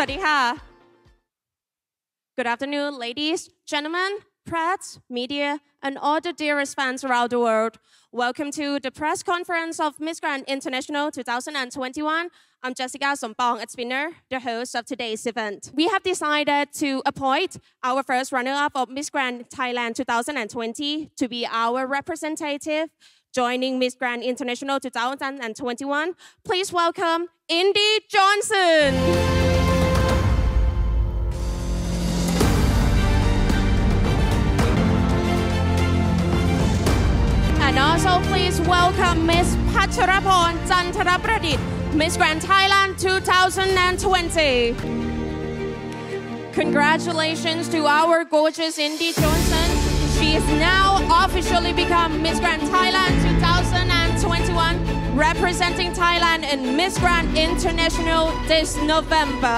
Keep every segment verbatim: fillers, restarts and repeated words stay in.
วัสดีค่ะ Good afternoon, ladies, gentlemen, press, media, and all the dearest fans around the world. Welcome to the press conference of Miss Grand International twenty twenty-one. I'm Jessica Sompong at Spinner, the host of today's event. We have decided to appoint our first runner-up of Miss Grand Thailand twenty twenty to be our representative. Joining Miss Grand International twenty twenty-one, please welcome Indy Johnson. And also please welcome Miss Pacharapon Chantarapradit, Miss Grand Thailand twenty twenty. Congratulations to our gorgeous Indy Johnson. She has now officially become Miss Grand Thailand twenty twenty-one, representing Thailand in Miss Grand International this November.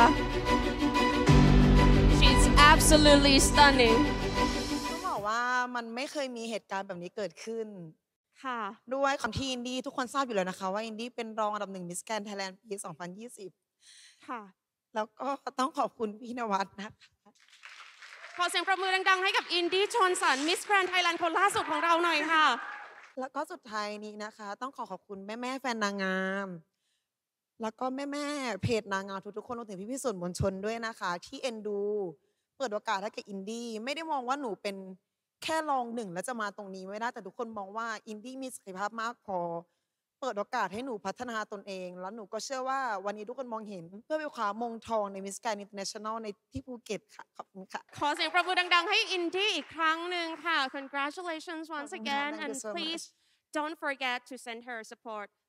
She's absolutely stunning. ต้องบอกว่ามันไม่เคยมีเหตุการณ์แบบนี้เกิดขึ้นค่ะด้วยความที่อินดี้ทุกคนทราบอยู่แล้วนะคะว่าอินดี้เป็นรองอันดับหนึ่งมิสแกรนด์ไทยแลนด์ปีสองพันยี่สิบค่ะแล้วก็ต้องขอบคุณพี่นวัดนะคะขอเสียงปรบมือดังๆให้กับอินดี้ชอนสันมิสแกรนด์ไทยแลนด์คนล่าสุดของเราหน่อยค่ะแล้วก็สุดท้ายนี้นะคะต้องขอขอบคุณแม่ๆแฟนนางงามแล้วก็แม่ๆเพจนางงามทุกๆคนรวมถึงพี่ๆสื่อมวลชนด้วยนะคะที่เอ็นดูเปิดโอกาสให้กับอินดี้ไม่ได้มองว่าหนูเป็นแค่รองหนึ่งแล้วจะมาตรงนี้ไม่ได้แต่ทุกคนมองว่าอินดี้มีศักยภาพมากพอเปิดโอกาสให้หนูพัฒนาตนเองแล้วหนูก็เชื่อว่าวันนี้ทุกคนมองเห็นเพื่อไปคว้ามงทองในมิสแกรนด์อินเตอร์เนชั่นแนลในที่ภูเก็ตค่ะขอบคุณค่ะขอเสียงปรบมือดังๆให้อินดี้อีกครั้งหนึ่งค่ะ Congratulations once again and please don't forget to send her support